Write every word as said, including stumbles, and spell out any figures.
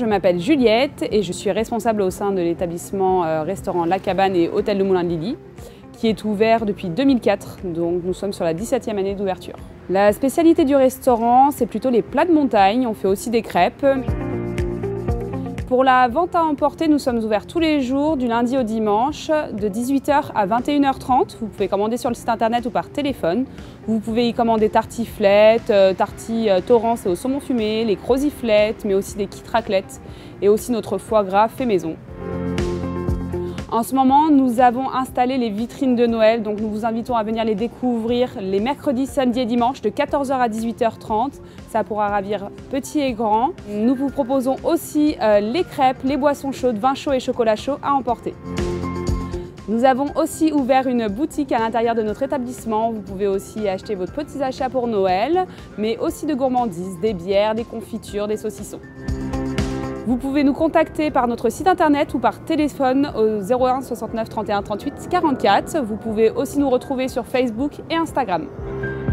je m'appelle Juliette et je suis responsable au sein de l'établissement euh, restaurant La Cabane et Hôtel Le Moulin de Lily, qui est ouvert depuis deux mille quatre, donc nous sommes sur la dix-septième année d'ouverture. La spécialité du restaurant, c'est plutôt les plats de montagne, on fait aussi des crêpes. Pour la vente à emporter, nous sommes ouverts tous les jours, du lundi au dimanche, de dix-huit heures à vingt et une heures trente. Vous pouvez commander sur le site internet ou par téléphone. Vous pouvez y commander tartiflettes, tartis Torrance et au saumon fumé, les croziflettes, mais aussi des kits raclettes et aussi notre foie gras fait maison. En ce moment, nous avons installé les vitrines de Noël, donc nous vous invitons à venir les découvrir les mercredis, samedis et dimanches de quatorze heures à dix-huit heures trente. Ça pourra ravir petits et grands. Nous vous proposons aussi euh, les crêpes, les boissons chaudes, vin chaud et chocolat chaud à emporter. Nous avons aussi ouvert une boutique à l'intérieur de notre établissement. Vous pouvez aussi acheter vos petits achats pour Noël, mais aussi de gourmandises, des bières, des confitures, des saucissons. Vous pouvez nous contacter par notre site internet ou par téléphone au zéro un soixante-neuf trente et un trente-huit quarante-quatre. Vous pouvez aussi nous retrouver sur Facebook et Instagram.